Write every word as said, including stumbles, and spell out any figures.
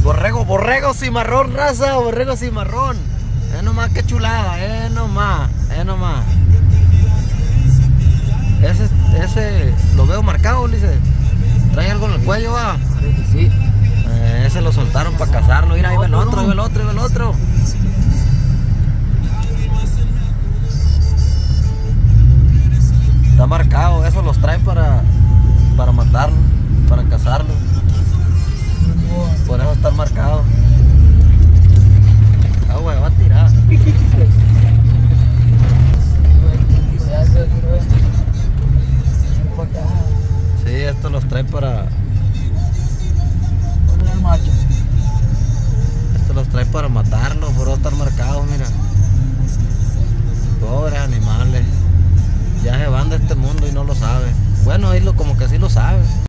Borrego, borrego cimarrón, raza, borrego cimarrón. Es nomás, qué chulada, eh nomás, eh nomás. Ese, ese, lo veo marcado, Ulises. Trae algo en el cuello, va. Sí. Eh, ese lo soltaron para cazarlo. Mira, ahí va el otro, ahí va el otro, ahí va el otro. Está marcado, eso los trae para, para matarlo, para cazarlo. Por eso están marcados. Ah, güey, va a tirar. Sí, esto los trae para... Esto los trae para matarlo, por eso están marcados, mira. Pobres animales. Ya se van de este mundo y no lo saben. Bueno, ahí lo, como que sí lo saben.